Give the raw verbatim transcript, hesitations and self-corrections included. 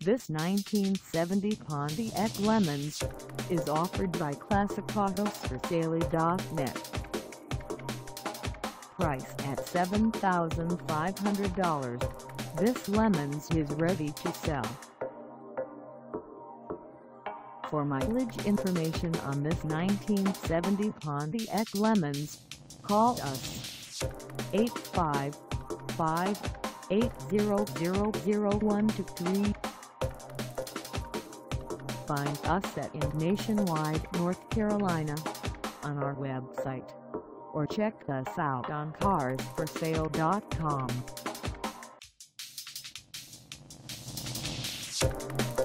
This nineteen seventy Pontiac Lemans is offered by Classic Autos For Sale dot net. Price at seven thousand five hundred dollars, this Lemans is ready to sell. For mileage information on this nineteen seventy Pontiac Lemans, call us eight five five, eight zero zero zero one two three. Find us at in Nationwide, North Carolina on our website, or check us out on Cars For Sale dot com.